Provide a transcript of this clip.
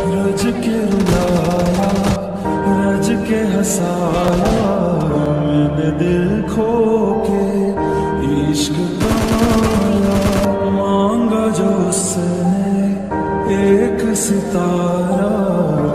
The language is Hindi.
रज के रुलाया, रज के हंसाया, मैंने दिल खो के इश्क कमाया। मांगा जो उसने एक सितारा,